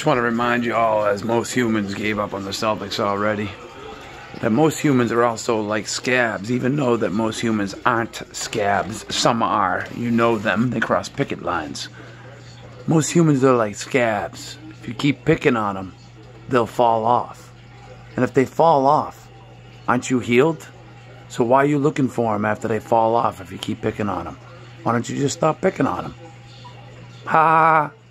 just want to remind you all, as most humans gave up on the Celtics already, that most humans are also like scabs, even though that most humans aren't scabs. Some are. You know them. They cross picket lines. Most humans are like scabs. If you keep picking on them, they'll fall off. And if they fall off, aren't you healed? So why are you looking for them after they fall off if you keep picking on them? Why don't you just stop picking on them? Ha!